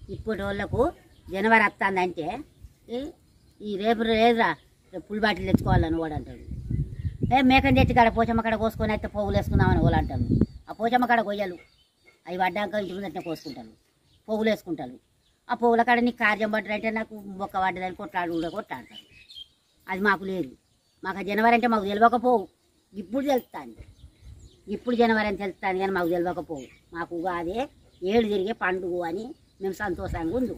ఇప్పటి వాళ్ళకు జనవరి వస్తుందంటే ఈ రేపు లేదురా రేపు ఫుల్ బాటిల్ తెచ్చుకోవాలని వాడు అంటాడు. మేకని తెచ్చి కాడ పోచమ్మ కాడ కోసుకొని అయితే పోగులు వేసుకుందామని వాళ్ళు అంటారు. ఆ పోచమ్మ కాడ కొయ్యలు అవి పడ్డాక ఇంటి ముందట కోసుకుంటాను, పోగులు వేసుకుంటాను. ఆ పోగుల కాడ నీకు కార్యం పడ్డారంటే నాకు బొక్క పడ్డదని కొట్లాడతారు. అది మాకు లేదు. మాకు ఆ జనవరి అంటే మాకు తెలియకపోవు. ఇప్పుడు తెలుస్తాను, ఇప్పుడు జనవరి అని తెలుస్తాను కానీ మాకు తెలియకపోవు. మాకు అదే ఏడు తిరిగే పండుగ అని మేము సంతోషంగా ఉండు.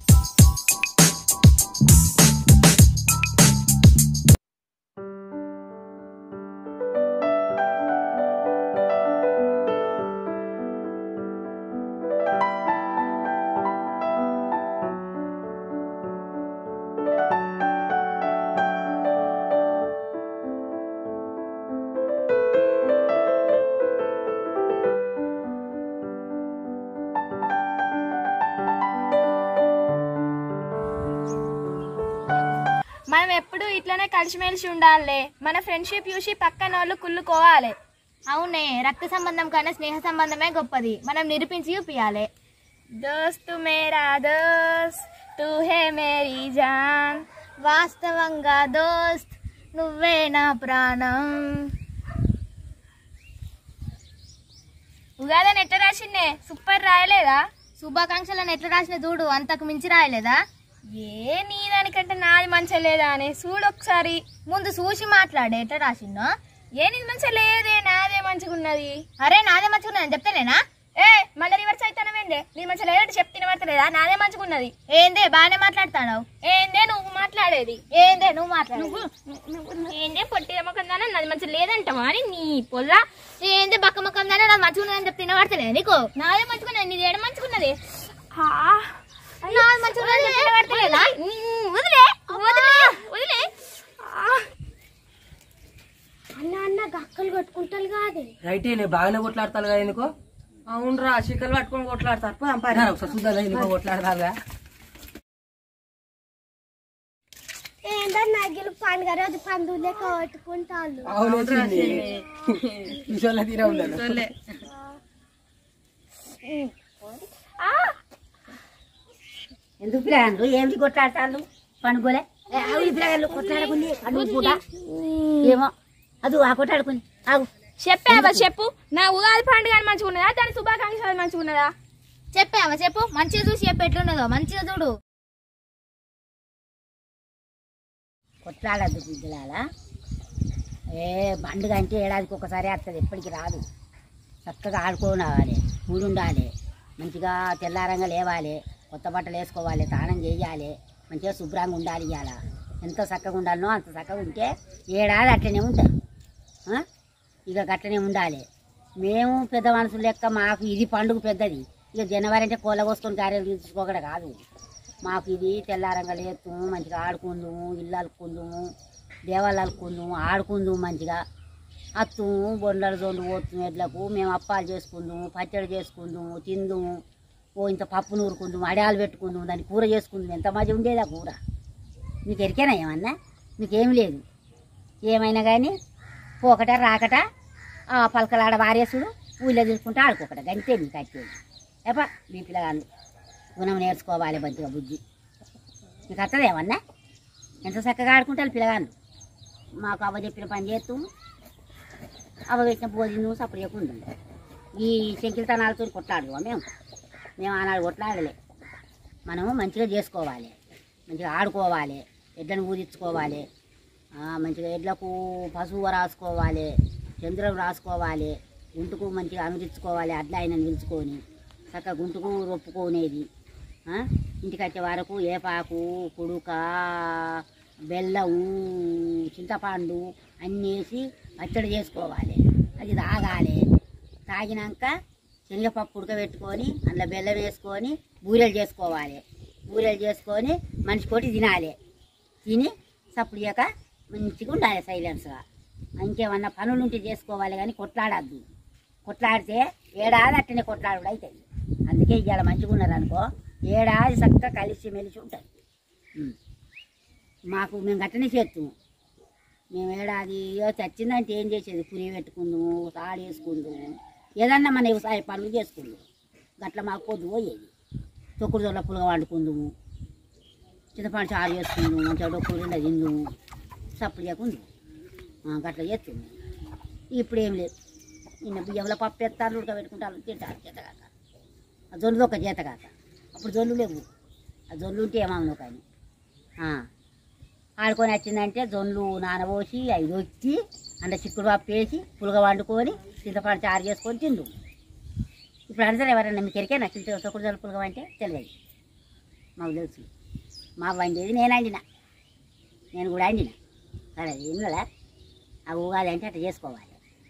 మనం ఎప్పుడు ఇట్లనే కలిసిమెలిసి ఉండాలి. మన ఫ్రెండ్షిప్ చూసి పక్కన వాళ్ళు కుళ్ళుకోవాలి. అవునే, రక్త సంబంధం కన్నా స్నేహ సంబంధమే గొప్పది. మనం నిరూపించి చూపియాలి. దోస్తు మేరా దోస్త్ తూ హే మేరీ జాన్, వాస్తవంగా దోస్త్ నువ్వే నా ప్రాణం. ఉగాదని ఎట్లా రాసిందే? సూపర్ రాయలేదా? శుభాకాంక్షలను ఎట్లా రాసిన చూడు, అంతకు మించి రాయలేదా? ఏ నీ దానికంటే నాది మంచిగా లేదా అని చూడు ఒకసారి. ముందు చూసి మాట్లాడే ఎట్లా రాసిందో. ఏ నీది మంచిగా లేదే, నాదే మంచిగా ఉన్నది. అరే నాదే మంచిగా ఉన్నది చెప్తేనేనా? ఏ మళ్ళీ రివర్స్ అవుతానవేందే? నీ మంచిగా లేదంటే చెప్తే పడతలేదా? నాదే మంచిగా ఉన్నది. ఏందే బాగానే మాట్లాడుతావు? ఏందే నువ్వు మాట్లాడేది? ఏందే నువ్వు మాట్లాడు? ఏందే పొట్టి నమ్మకందానా నాది మంచిగా లేదంటావా అని నీ పొల్లా. ఏందే బక్క ముఖం దానే నాది మంచిగా ఉన్నదని చెప్తే పడతలేదు నీకు? నాదే మంచిగా ఉన్నది, నీది ఏడ మంచిగా ఉన్నది? అన్న గక్కలు కొట్టుకుంటారు కాదు. రైటే నేను బాగానే కొట్లాడతాను కదా ఎందుకో. అవునరా చిక్కలు పట్టుకొని కొట్లాడతారు. ఒకసారి చూద్దా ఎందుకో కొట్లాడతాగా. ఏంటన్నా పండుగ రోజు పండుగ కొట్టుకుంటాను. తీరా ఉండాలి. ఎందుకు పిల్లగాళ్ళు ఏమిటి కొట్లాడతాళ్ళు? పండుగలే పిల్లగాళ్ళు కొట్లాడుకుని పండుగ పూట ఏమో అది ఆ కొట్లాడుకుని ఆగు. చెప్పావా చెప్పు. నా ఉగాది పండుగ మంచిగా ఉన్నదా, దాని శుభాకాంక్షలు మంచిగా ఉన్నదా? చెప్పావా చెప్పు. మంచిగా చూసి చెప్పు ఎట్లున్నదో. మంచిగా చూడు. కొట్లాడద్దు పిల్లల. పండుగ అంటే ఏడాదికి ఒకసారి వస్తుంది, ఎప్పటికి రాదు. చక్కగా ఆడుకోవాలి, కూడుండాలి, మంచిగా తెల్లారంగా లేవాలి, కొత్త బట్టలు వేసుకోవాలి, స్నానం చేయాలి, మంచిగా శుభ్రంగా ఉండాలి. ఇవాళ ఎంత చక్కగా ఉండాలనో అంత చక్కగా ఉంటే ఏడాది అట్లనే ఉంటారు. ఇక అట్లనే ఉండాలి. మేము పెద్ద మనుషులు లెక్క మాకు ఇది పండుగ పెద్దది. ఇక జనవరి అంటే కోళ్ళ కోసుకొని కార్యాలు తీసుకోకూడదు కాదు. మాకు ఇది తెల్లారంగా లేస్తాము, మంచిగా ఆడుకుందాము, ఇల్లు అలుక్కుందాము, దేవాళ్ళు అలుక్కుందాము, ఆడుకుందాము, మంచిగా అత్తుము, బొండలు జొండు పోతుంది ఎడ్లకు. మేము అప్పాలు చేసుకుందాము, పచ్చడి చేసుకుందాము, తిందుము, ఇంత పప్పు నూరుకుందాము, అడాలు పెట్టుకుందాము, దాన్ని కూర చేసుకుందాము. ఎంత మజా ఉండేది ఆ కూర. మీకు ఎరికేనా ఏమన్నా? మీకేం లేదు. ఏమైనా కానీ పోకట రాకట పలకలాడ వారేసుడు, ఊళ్ళో తీసుకుంటూ ఆడుకోకట, గంతే మీకు వచ్చేది. ఎప్ప మీ పిల్లగాళ్ళు గుణం నేర్చుకోవాలి, మంచిగా బుద్ధి. మీకు వస్తుంది ఏమన్నా? ఎంత చక్కగా ఆడుకుంటారు పిల్లగాళ్ళు. మాకు అవ్వ చెప్పిన పని చేస్తాము, అవ్వ పెట్టిన భోజనం సప్పుడు చేయకుండా ఈ శంకిలతనాలతో కొట్లాడుకోవా. మేము ఆనాడు కొట్లాడలే. మనము మంచిగా చేసుకోవాలి, మంచిగా ఆడుకోవాలి, ఎడ్లను ఊదించుకోవాలి, మంచిగా ఎడ్లకు పశువు రాసుకోవాలి, చంద్రం రాసుకోవాలి, గుంటుకు మంచిగా అనురించుకోవాలి. అట్లా ఆయన నిలుచుకొని చక్కగా గుంటుకు రొప్పుకునేది. ఇంటికి వచ్చే వరకు ఏపాకు, కుడుక, బెల్లము, చింతపండు అన్నీ వేసి పచ్చడి చేసుకోవాలి. అది తాగాలి. తాగినాక శనగపప్పు ఉడకబెట్టుకొని అందులో బెల్లం వేసుకొని బూరెలు చేసుకోవాలి. బూరెలు చేసుకొని మనిషి కొట్టి తినాలి. తిని సప్పుడు చేయక మంచిగా ఉండాలి సైలెన్స్గా. ఇంకేమన్నా పనులు ఉంటే చేసుకోవాలి కానీ కొట్లాడద్దు. కొట్లాడితే ఏడాది అట్టనే కొట్లాడు అవుతుంది. అందుకే ఇవాళ మంచిగా ఉన్నారు అనుకో, ఏడాది చక్కగా కలిసి మెలిసి ఉంటుంది. మాకు మేము గట్టనే చేస్తాము. మేము ఏడాది చచ్చిందంటే ఏం చేసేది? పురి పెట్టుకుందాము, తాడు వేసుకుందాము, ఏదన్నా మన వ్యవసాయ పనులు చేసుకుందాం. గట్ల మాకు పొద్దు పోయేది. తొక్కుడు దొల్ల పులగ వండుకుందుము, చింతపండు చారు చేసుకుందాము, మంచిగా డొక్కుడు తిండా తిందుము, సప్పుడు చేయకుంది గట్లా చేస్తుంది. ఇప్పుడు ఏం లేదు, నిన్న బియ్యంలో పప్పు ఎత్తారు, ఉడకబెట్టుకుంటారు, తింటారు చేతగాక. ఆ జొన్నులు ఒక చేతగాక, అప్పుడు జొన్ను లేవు, ఆ జొన్ను ఉంటే ఏమన్నా కానీ ఆడుకొని వచ్చిందంటే జొన్లు నానబోసి అవి వచ్చి అంత చిక్కుడు పప్పు వేసి పులగ వండుకొని చింతపండు చారు చేసుకొని తిండు. ఇప్పుడు అందరూ ఎవరన్నా మీకు ఎరికేనా తొక్కుడు జొన్న పులగం అంటే తెలియదు, మాకు తెలుసు. మా వండేది నేను వండిన, నేను కూడా వండిన. సరే విన్నదా, ఆ ఉగాది అంటే అట్లా చేసుకోవాలి.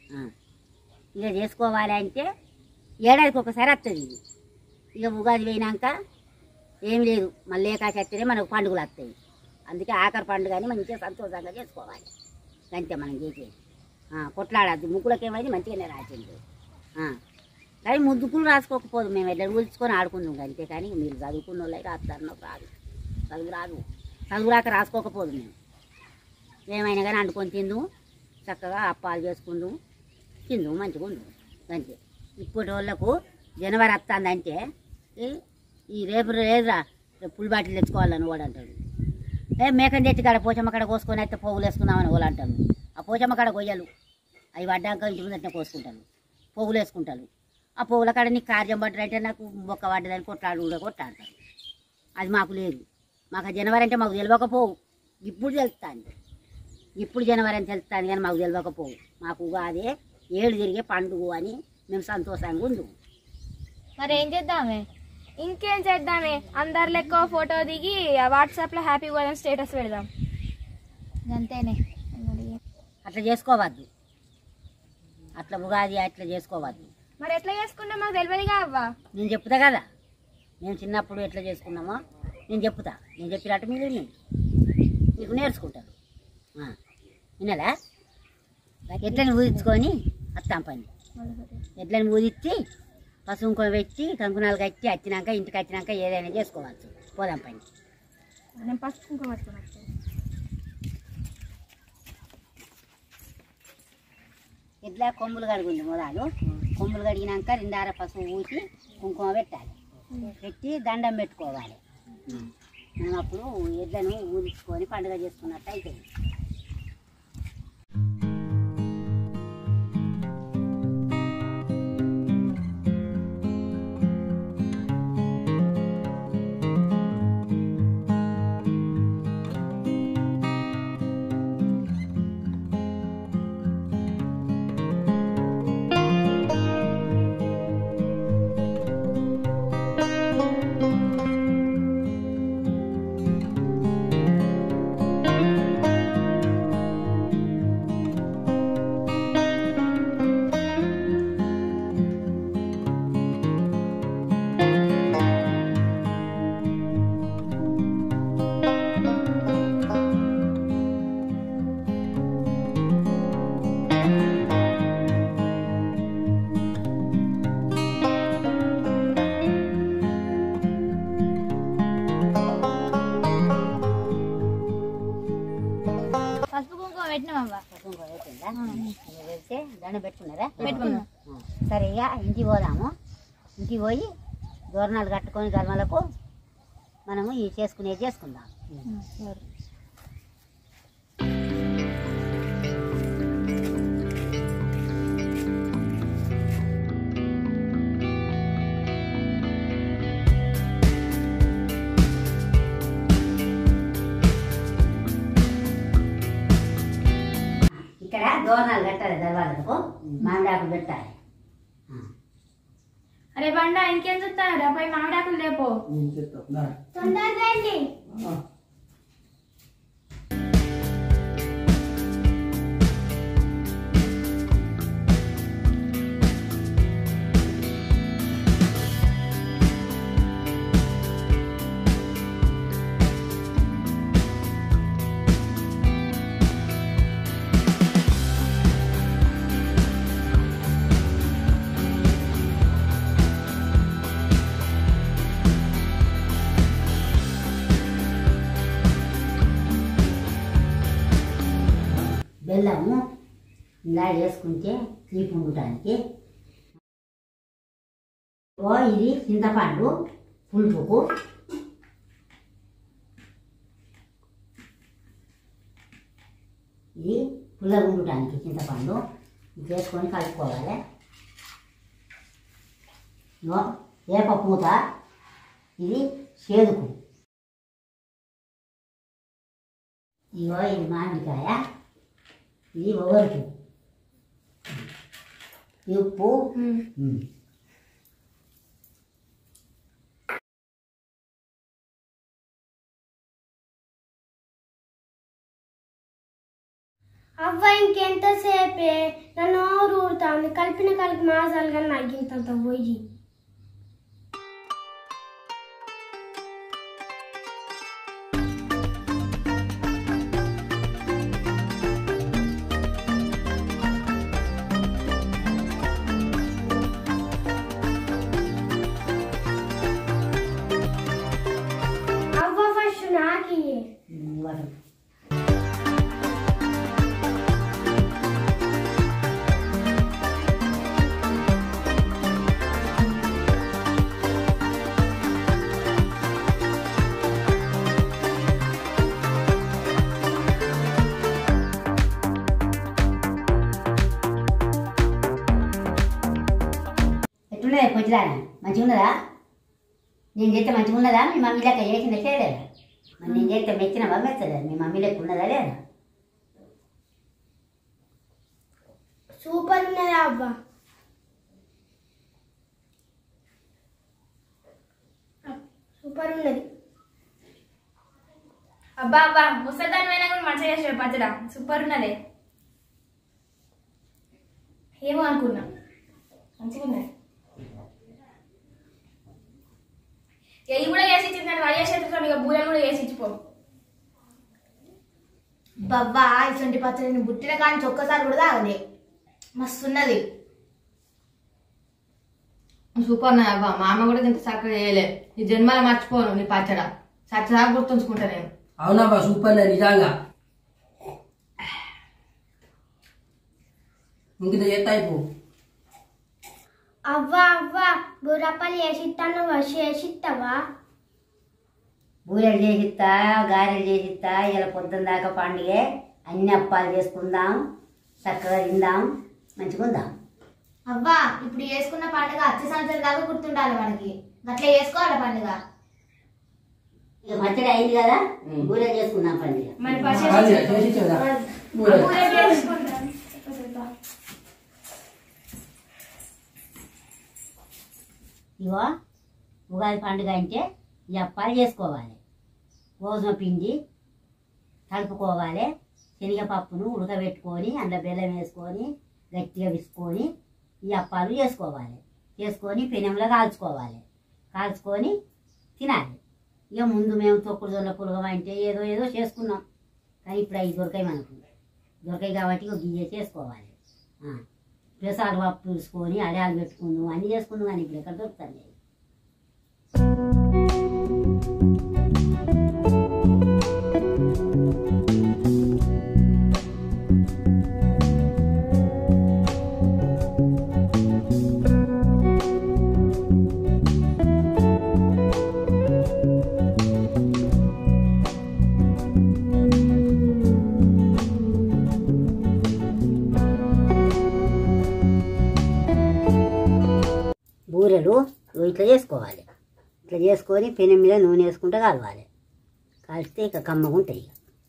ఇక చేసుకోవాలి అంటే ఏడాదికి ఒకసారి వస్తుంది ఇది. ఇక ఉగాది పోయినాక ఏం లేదు, మళ్ళీ ఏకాశక్తినే మనకు పండుగలు వస్తాయి. అందుకే ఆఖరి పండుగ అని మంచిగా సంతోషంగా చేసుకోవాలి. అంతే మనం చేసేది. కొట్లాడద్దు, ముగ్గులకి ఏమైంది మంచిగానే రాసింది. కానీ ముద్దుకులు రాసుకోకపోదు, మేము ఎట్లా కూల్చుకొని ఆడుకుందాం అంతే. కానీ మీరు చదువుకున్న వాళ్ళకి రాస్తారు, నాకు రాదు, చదువు రాదు, చదువు రాక రాసుకోకపోదు. మేము ఏమైనా కానీ వండుకొని తిందుము, చక్కగా అప్పాలు చేసుకుందాము, తిందుము, మంచిగా ఉండు అంతే. ఇప్పటి వాళ్ళకు జనవరి వస్తుందంటే ఈ రేపు లేదురా, రేపు పులి బాటిల్ తెచ్చుకోవాలని వాడు అంటాడు. మేకని తెచ్చి కాడ పోచమ్మ కాడ కోసుకొని అయితే పోగులు వేసుకుందామని వాళ్ళు అంటారు. ఆ పోచమ్మ కాడ గొయ్యలు అవి పడ్డాక ఇంటి ముందట కోసుకుంటాను, పోగులు వేసుకుంటాను. ఆ పోగుల కాడ నీకు కార్యం పడ్డారంటే నాకు బొక్క పడ్డదని కొట్లాడు కూడా కొట్లాడతారు. అది మాకు లేదు. మాకు జనవరి అంటే మాకు తెలియకపోవు, ఇప్పుడు తెలుస్తాను. ఇప్పుడు జనవరి అని తెలుస్తాను కానీ మాకు తెలియకపోవు. మాకు అదే ఏడు తిరిగే పండుగ అని మేము సంతోషంగా ఉండు. మరి ఏం చేద్దామే? ఇంకేం చేద్దామే, అందరు లెక్క ఫోటో దిగి వాట్సాప్లో హ్యాపీ ఉగాది స్టేటస్ పెడదాం. అంతేనే. అట్లా చేసుకోవద్దు, అట్లా ఉగాది అట్లా చేసుకోవద్దు. మరి ఎట్లా చేసుకుంటాం మాకు తెలియదుగా అవ్వ. నేను చెప్తా కదా, మేము చిన్నప్పుడు ఎట్లా చేసుకున్నామో నేను చెప్తా. నేను చెప్పినట్టు మీరు మీకు నేర్చుకుంటారు. వినాలా? ఎట్లని ఊదించుకొని వస్తాం పని. ఎట్లని ఊదిచ్చి పసుపు పెట్టి కంకునాలు కట్టి వచ్చినాక ఇంటికి వచ్చినాక ఏదైనా చేసుకోవచ్చు. పోదాం పని. నేను పసుపు కుంకుమ పట్టుకుని ఇట్లా కొమ్ములు కడుగుంది మొదలు. కొమ్ములు కడిగినాక రెండార పసుపు ఊసి కుంకుమ పెట్టాలి, పెట్టి దండం పెట్టుకోవాలి. మనం అప్పుడు ఎడ్లను ఊదించుకొని పండుగ చేసుకున్నట్టు అవుతుంది. వెళ్తే దండం పెట్టుకున్నారా? పెట్టుకున్నాం. సరే ఇక ఇంటికి పోదాము. ఇంటికి పోయి దూరణాలు కట్టుకొని గర్మలకు మనము ఈ చేసుకునేది చేసుకుందాం. ఇక్కడ దూరణాలు కట్టాలి, దర్వాజకు మామిడాకులు పెట్టాలి. అరే బండా ఇంకేం చూస్తారా? పోయి మామిడాకులు లేపో. తొందరగా రండి. బెల్లము ఇలా వేసుకుంటే తీపి ఉండటానికి. ఇది చింతపండు, పులుపుకు ఇది పుల్లగా ఉండటానికి చింతపండు ఇది వేసుకొని కలుపుకోవాలి. వేప పూత ఇది చేదుకు. ఇగో ఇది మామిడికాయ, ఇది ఒగరుకు, ఉప్పు. అవ్వ ఇంకెంతసేపే నన్ను ఊరుతాను. కలిపిన కలిపి మాసాలు కానీ నగ్గింత పోయి. అవ్వ ఫస్ట్ నాకి ఎట్లున్నదా కొంచెం మంచిగా ఉన్నదా? నేను చేస్తే మంచిగా ఉన్నదా? మీ మమ్మీ లెక్క చేసిందా చేయలేదా? మరి నేను చేస్తే మెచ్చినవా మెచ్చలేదు? మీ మమ్మీ లెక్క ఉన్నదా లేదా? సూపర్ ఉన్నదా అవ్వ? సూపర్ ఉన్నది. అబ్బా అబ్బా ముసలిదాని అయినా కూడా మంచిగా చేసాడు పచ్చడా, సూపర్ ఉన్నదే. ఏమో అనుకున్నా, మంచిగా ఉన్నది. ఇవి కూడా వేసి ఇచ్చిందని వైఎస్ఆర్ ఇక బూరెలు కూడా వేసి ఇచ్చిపో. బవ్వా ఇటువంటి పచ్చడిని బుట్టిన కానీ ఒక్కసారి కూడా తాగలే, మస్తున్నది. సూపర్ ఉన్నది అబ్బా. మా అమ్మ కూడా ఇంత చక్కగా చేయలే. ఈ జన్మలో మర్చిపోను నీ పచ్చడ, చచ్చగా గుర్తుంచుకుంటా నేను. అవునబ్బా సూపర్ నిజంగా. ఇంక చేస్తా అయిపో. అవ్వ అవ్వ బూరప్పలు చేసిస్తాను, చేసిస్తావా? బూరెలు చేసిస్తా, గారెలు చేసిస్తా. ఇలా పొద్దున్న దాకా పండుగ, అన్ని అప్పాలు చేసుకుందాం, చక్కగా తిందాం, మంచిగా ఉందాం. అవ్వా ఇప్పుడు చేసుకున్న పండుగ అచ్చ సంవత్సరం దాకా గుర్తుండాలి మనకి, అట్లా చేసుకోవాలి పండుగ. ఇక మచ్చడి అయింది కదా, బూరెలు చేసుకుందాం పండుగ. మరి ఇగో ఉగాది పండుగ అంటే ఈ అప్పాలు చేసుకోవాలి. గోధుమ పిండి కలుపుకోవాలి, శనగపప్పును ఉడకబెట్టుకొని అందులో బెల్లం వేసుకొని గట్టిగా విసుకొని ఈ అప్పాలు చేసుకోవాలి. చేసుకొని పెనంలో కాల్చుకొని తినాలి. ఇక ముందు మేము తొక్కుడు జొన్న పులగం అంటే ఏదో ఏదో చేసుకున్నాం, కానీ ఇప్పుడు అవి దొరకాయి కాబట్టి ఇక గియ్య చేసుకోవాలి. పెసాలు పప్పు చూసుకొని అడాలు పెట్టుకుందాం, అన్నీ చేసుకుందాం, కానీ ఇప్పుడు ఎక్కడ దొరుకుతుంది? బూరెలు ఇట్లా చేసుకోవాలి. ఇట్లా చేసుకొని పెనం మీద నూనె వేసుకుంటే కాలవాలి. కాల్చితే ఇక కమ్మగా ఉంటాయి.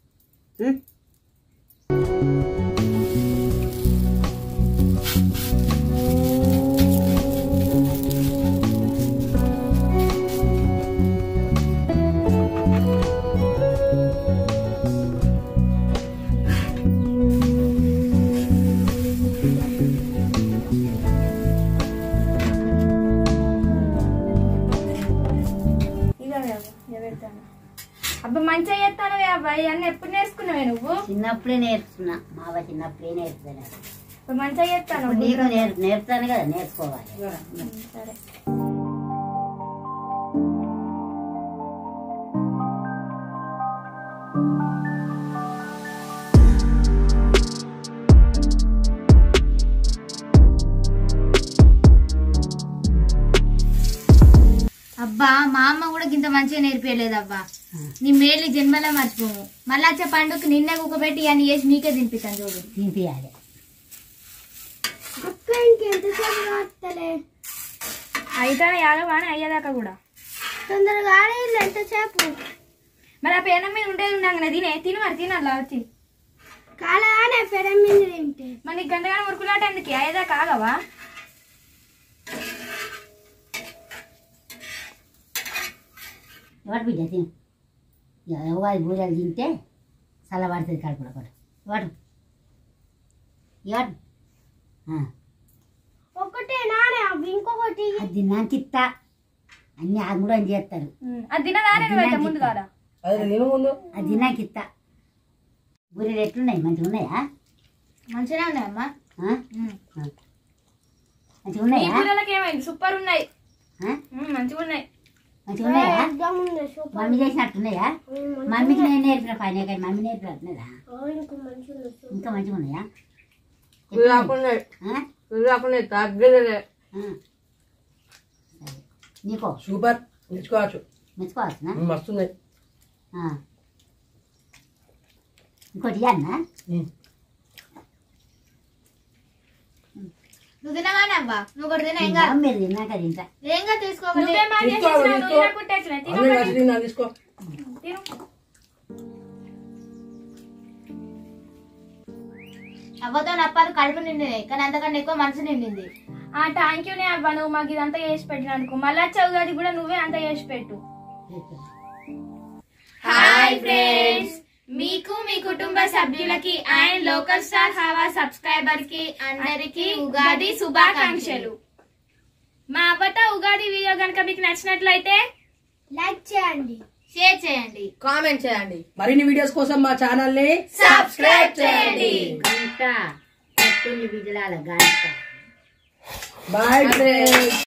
అబ్బా మంచిగా చేస్తాను అబ్బాయి, అన్నీ ఎప్పుడు నేర్చుకున్నావే నువ్వు? చిన్నప్పుడే నేర్చుకున్నా, మావ చిన్నప్పుడే నేర్చుకున్నాను. మంచిగా చేస్తాను. నీకు నేర్పుతాను కదా, నేర్చుకోవాలి. సరే. అబ్బా మా అమ్మ మంచిగా నేర్పేయలేదవ్వా నీ మేలు జన్మలో మర్చిపోము మళ్ళీ వచ్చే పండుగకి నిన్నే కుక్కబెట్టి అని చేసి నీకే తినిపిస్తాను చూడు తినిపియాలి. అక్క ఇంకెంతసేపు కాస్తలే అయితే యాగవాని అయ్యేదాకా కూడా తొందరగా ఆడేళ్ళు ఎంతసేపు మరి ఆ పేనం మీద ఉండేది ఉన్నాక తిను మరి తినల్లా వచ్చి కాలగానే పెరం మీద తింటే మరి నీకు గంటగానే మురుకులాట ఎందుకు అయ్యేదాకా ఆగవా? ఎవరు బిడ్డ తిను. ఉగాది బూరెలు తింటే చల్లబడుతుంది కడుపులో కూడా. ఇవాడు ఇవాడు ఒకటే నానే అవి ఇంకొకటి అది తిన్నాక ఇస్తా. అన్నీ ఆగు కూడా అని చేస్తారు. అది తినదా నేను ముందు కాదా? అది నేను ముందు అది తిన్నాక ఇస్తా. బూరెలు ఎట్లున్నాయి? మంచిగా ఉన్నాయా? మంచిగా ఉన్నాయమ్మా మంచిగా ఉన్నాయా? పిల్లలకి ఏమైంది? సూపర్ ఉన్నాయి, ఆ? మంచిగా ఉన్నాయి. మంచిగా ఉన్నాయా? ఉంది సూపర్ మమ్మీ చేసినట్టున్నాయా? మమ్మీకి నేను నేర్పిన పైన కానీ మమ్మీ నేర్పినట్టున్నదా? ఇంకా మంచిగా ఉంది ఇంకా మంచిగా ఉన్నాయా? రాకున్నాయి ఆ? రాకున్నాయి తగ్గలే. ఆ. సరే. నీకో సూపర్ మెచ్చుకోవచ్చు. మెచ్చుకోవాల్సిన మస్తున్నాయి. ఇంకోటి ఇవ్వన్నా? నువ్వు తినవానే అవ్వా నువ్వు కూడా తిన ఏం కాదు మీరు తిన్నాక తింటా. ఏంగా తీసుకోవాలి నువ్వే మాకు తీసుకో, చేసినావు, తీసుకో. నువ్వే కుట్టేసినావు. తిను అన్నీ మరి. కలిసి తిన్నా, తీసుకో. తిను. అవ్వతో నప్పాలు కడుపు నిండినాయి కానీ అంతకంటే ఎక్కువ మనసు నిండింది థ్యాంక్ యూనే అవ్వ, నువ్వు మాకు ఇదంతా చేసి పెట్టినందుకు. మళ్ళీ వచ్చావు గది కూడా నువ్వే అంతా చేసి పెట్టు. హాయ్ ఫ్రెండ్స్, మీకు మీ కుటుంబ సభ్యులకి అండ్ లోకల్ స్టార్ హవా సబ్స్క్రైబర్ కి అందరికి ఉగాది శుభాకాంక్షలు. మా అవ్వతో ఉగాది వీడియో కనుక మీకు నచ్చినట్లయితే లైక్ చేయండి, షేర్ చేయండి, కామెంట్ చేయండి. మరిన్ని వీడియోస్ కోసం మా ఛానల్ ని సబ్స్క్రైబ్ చేయండి. గంట కట్టుల్లి విజలాల గంట. Bye friends.